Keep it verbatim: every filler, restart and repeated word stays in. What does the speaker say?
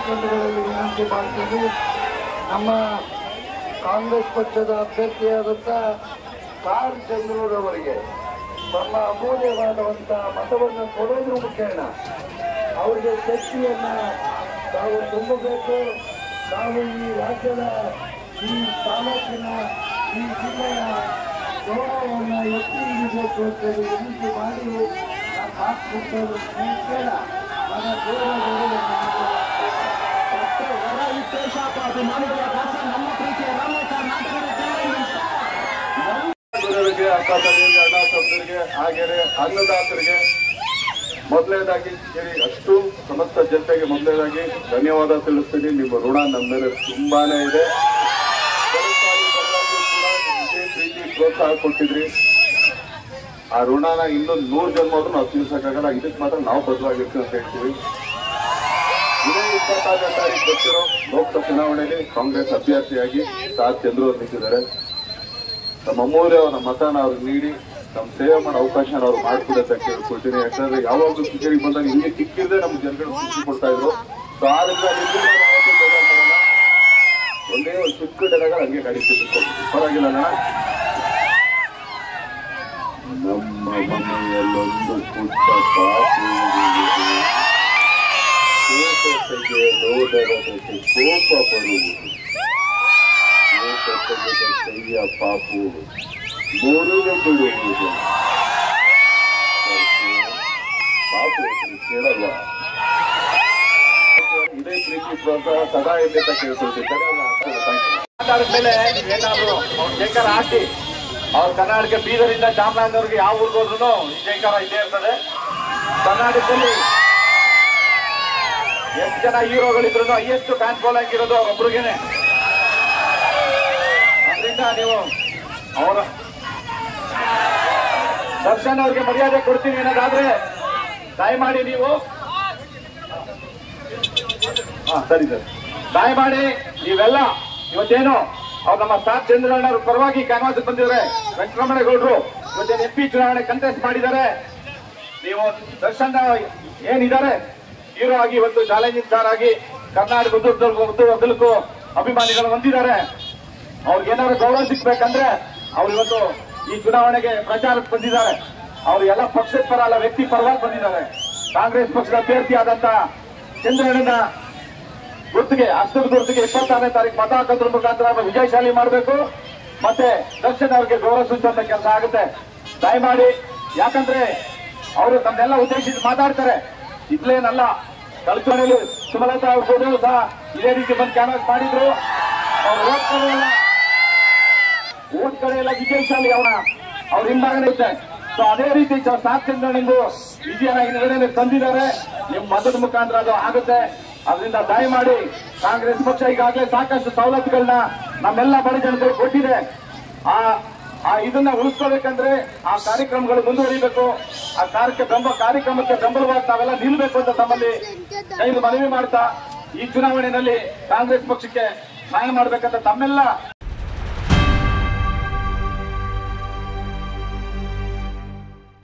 ಸೆಕೆಂಡ್ಗಳಲ್ಲಿ ವಿನಂತಿ ಮಾಡ್ತೀವಿ. ನಮ್ಮ ಕಾಂಗ್ರೆಸ್ ಪಕ್ಷದ ಅಭ್ಯರ್ಥಿಯಾದಂಥ ಕಾರ್ ಚಂದ್ರೂರವರಿಗೆ ತಮ್ಮ ಅಮೂಲ್ಯವಾದಂಥ ಮತವನ್ನು ಕೊಡೋದ್ರ ಮುಖೇನ ಅವರಿಗೆ ಶಕ್ತಿಯನ್ನು ತಾವು ತುಂಬಬೇಕು. ತಾವು ಈ ರಾಜ್ಯದ ಈ ತಾಲೂಕಿನ ಈ ಜಿಲ್ಲೆಯ ಗೌರವವನ್ನು ಎತ್ತಿ ಹಿಡಿಬೇಕು ಅಂತ ವಿನಂತಿ ಮಾಡಿ ನಾನು ಹಾಕ್ಬಿಟ್ಟೋದ್ರ ಮುಖೇನ ನನ್ನ ಗೌರವವನ್ನು ಅಕ್ಕ ತಂಗಿಗೆ ಅಣ್ಣ ತಮ್ಮರಿಗೆ ಹಾಗೆಯೇ ಅನ್ನದಾತರಿಗೆ ಮೊದಲನೇದಾಗಿ ಸೇರಿ ಅಷ್ಟು ಸಮಸ್ತ ಜನತೆಗೆ ಮೊದಲನೇದಾಗಿ ಧನ್ಯವಾದ ತಿಳಿಸ್ತೀನಿ. ನಿಮ್ಮ ಋಣ ನಮ್ಮ ಮೇಲೆ ತುಂಬಾನೇ ಇದೆ. ಇದೇ ಪ್ರೀತಿ ಪ್ರೋತ್ಸಾಹ ಕೊಟ್ಟಿದ್ರಿ. ಆ ಋಣನ ಇನ್ನೊಂದು ನೂರು ಜನ್ಮ ಆದ್ರೂ ನಾವು ತೀರ್ಸಕ್ಕಾಗಲ್ಲ. ಇದಕ್ಕೆ ಮಾತ್ರ ನಾವು ಬದಲಾಗಿರ್ತೀವಿ ಅಂತ ಹೇಳ್ತೀವಿ. ಇದೇ ಇಪ್ಪತ್ತಾರನೇ ತಾರೀಕು ಬರ್ತಿರೋ ಲೋಕಸಭಾ ಚುನಾವಣೆಯಲ್ಲಿ ಕಾಂಗ್ರೆಸ್ ಅಭ್ಯರ್ಥಿಯಾಗಿ ಸಾರ್ ಚಂದ್ರವ್ರು ನಿಂತಿದ್ದಾರೆ. ನಮ್ಮ ಅಮೂಲ್ಯವಾದ ಮತನ ಅವ್ರಿಗೆ ನೀಡಿ ನಮ್ಮ ಸೇವೆ ಮಾಡೋ ಅವಕಾಶನ ಅವ್ರು ಮಾಡ್ಕೊಡಿ ಅಂತ ಕೇಳ್ಕೊಳ್ತೀನಿ. ಯಾಕಂದ್ರೆ ಯಾವಾಗಲೂ ಟಿಕೆಟಿಗೆ ಬಂದಾಗ ಹಿಂಗೆ ಸಿಕ್ಕಿದ್ರೆ ನಮ್ಮ ಜನಗಳು ಖುಷಿ ಕೊಡ್ತಾ ಇದ್ರು. ಸೊ ಆದ್ರಿಂದ ಒಂದೇ ಒಂದು ಚಿಕ್ಕ ಡಗ ಹಂಗೆ ಗಾಡಿ ತಿಳ್ಕೊಂಡು ಪರವಾಗಿಲ್ಲ. ನಮ್ಮ ಮನೆಯಲ್ಲೊಂದು ಪುಟ್ಟ ಪಾಪು ಕೋಪತೆಗೆ ರೋದರದಕ್ಕೆ ಕೋಪ ಪಡುವುದು, ಕೋಪತೆಗೆ ಕೈಯ ಪಾಪು ಮೂರುಗೆ ಬಿಡುವುದು. ಪಾಪು ಕೇಳಲ್ವಾ? ಇದೇ ಪ್ರೀತಿ ಪ್ರೋತ್ಸಾಹ ಸದಾ ಇದೆ ಅಂತ ಕೇಳ್ಕೊಳ್ತೀನಿ. ಮೇಲೆ ಏನಾದ್ರು ಜಯಕಾರ ಹಾಕಿ ಅವ್ರ ಕರ್ನಾಟಕ ಬೀದರಿಂದ ಚಾಮರಾಜನಗರವ್ರಿಗೆ ಯಾವ ಊರಿಗೆ ಹೋದ್ರು ಈ ಜಯಕಾರ ಇದ್ದೇ ಇರ್ತದೆ. ಕರ್ನಾಟಕದಲ್ಲಿ ಎಷ್ಟು ಜನ ಹೀರೋಗಳಿದ್ರು ಹೈಯೆಸ್ಟ್ ಫ್ಯಾನ್ ಫಾಲೋಯಿಂಗ್ ಇರೋದು ಅವ್ರೊಬ್ರಿಗೇನೆ. ಅದರಿಂದ ನೀವು ಅವರ ದರ್ಶನ್ ಅವ್ರಿಗೆ ಮರ್ಯಾದೆ ಕೊಡ್ತೀನಿ ಅನ್ನೋದಾದ್ರೆ ದಯಮಾಡಿ ನೀವು ಹಾ ಸರಿ ಸರ್ ದಯಮಾಡಿ ನೀವೆಲ್ಲ ಇವತ್ತೇನು ಅವ್ರು ನಮ್ಮ ಸಾರ್ ಚಂದ್ರಣ್ಣ ಅವ್ರ ಪರವಾಗಿ ಕ್ಯಾನ್ವಾಸ್ ಬಂದಿದ್ದಾರೆ. ವೆಂಕಟರಮಣೇಗೌಡರು ಇವತ್ತೇನು ಎಂ ಪಿ ಚುನಾವಣೆ ಕಂಟೆಸ್ಟ್ ಮಾಡಿದ್ದಾರೆ. ನೀವು ದರ್ಶನ್ ಏನಿದ್ದಾರೆ ಹೀರೋ ಆಗಿ ಇವತ್ತು ಚಾಲೆಂಜಿಂಗ್ ಸ್ಟಾರ್ ಆಗಿ ಕರ್ನಾಟಕ ಉದ್ದಕ್ಕೂ ಅಭಿಮಾನಿಗಳು ಹೊಂದಿದ್ದಾರೆ. ಅವ್ರಿಗೆ ಏನಾದ್ರು ಗೌರವ ಸಿಗ್ಬೇಕಂದ್ರೆ ಅವ್ರು ಇವತ್ತು ಈ ಚುನಾವಣೆಗೆ ಪ್ರಚಾರಕ್ಕೆ ಬಂದಿದ್ದಾರೆ. ಅವ್ರು ಎಲ್ಲ ಪಕ್ಷದ ಪರ ಅಲ್ಲ ವ್ಯಕ್ತಿ ಪರವಾಗಿ ಬಂದಿದ್ದಾರೆ. ಕಾಂಗ್ರೆಸ್ ಪಕ್ಷದ ಅಭ್ಯರ್ಥಿ ಆದಂತ ಚಂದ್ರಣ್ಣನ ಗುರುತಿಗೆ ಹಸ್ತದ ಗುರುತಿಗೆ ಇಪ್ಪತ್ತಾರನೇ ತಾರೀಕು ಮತ ಹಾಕೋದ್ರ ಮುಖಾಂತರ ವಿಜಯಶಾಲಿ ಮಾಡಬೇಕು. ಮತ್ತೆ ದರ್ಶನ್ ಅವ್ರಿಗೆ ಗೌರವ ಸೂಚಿಸುವಂತ ಕೆಲಸ ಆಗುತ್ತೆ. ದಯಮಾಡಿ ಯಾಕಂದ್ರೆ ಅವರು ತಮ್ಮೆಲ್ಲ ಉದ್ದೇಶಿಸಿ ಮಾತಾಡ್ತಾರೆ. ಇದ್ಲೇನಲ್ಲ ಕಳ್ಕೊಂಡಲ್ಲಿ ಸುಮಲತಾ ಅವ್ರು ಸಹ ಇದೇ ರೀತಿ ಬಂದು ಕ್ಯಾನ್ವಾಸ್ ಮಾಡಿದ್ರು. ಅವ್ರು ಓಟ್ ಕಡೆ ಎಲ್ಲ ಓಟ್ ಕಡೆ ಎಲ್ಲ ವಿಜಯಶಾಲಿ ಅವನ ಅವ್ರ ಹಿಂಭಾಗನೇ ಇದೆ. ಸೊ ಅದೇ ರೀತಿ ಸಾರ್ ಚಂದ್ರಣ್ಣಂದು ವಿಜಯನಾಗಿ ನಿರ್ಣಯ ತಂದಿದ್ದಾರೆ. ನಿಮ್ಮ ಮತದ ಮುಖಾಂತರ ಅದು ಆಗುತ್ತೆ. ಅದರಿಂದ ದಯಮಾಡಿ ಕಾಂಗ್ರೆಸ್ ಪಕ್ಷ ಈಗಾಗಲೇ ಸಾಕಷ್ಟು ಸವಲತ್ತುಗಳನ್ನ ನಮ್ಮೆಲ್ಲ ಬಡ ಜನಗಳು ಕೊಟ್ಟಿದೆ. ಆ ಆ ಇದನ್ನ ಉಳಿಸ್ಕೋಬೇಕಂದ್ರೆ ಆ ಕಾರ್ಯಕ್ರಮಗಳು ಮುಂದುವರಿಬೇಕು. ಆ ಕಾರ್ಯಕ್ಕೆ ಬೆಂಬ ಕಾರ್ಯಕ್ರಮಕ್ಕೆ ಬೆಂಬಲವಾಗಿ ನಾವೆಲ್ಲ ನಿಲ್ಲಬೇಕು ಅಂತ ತಮ್ಮಲ್ಲಿ ಕೈದು ಮನವಿ ಮಾಡ್ತಾ ಈ ಚುನಾವಣೆಯಲ್ಲಿ ಕಾಂಗ್ರೆಸ್ ಪಕ್ಷಕ್ಕೆ ಸಹಾಯ ಮಾಡಬೇಕಂತ ತಮ್ಮೆಲ್ಲ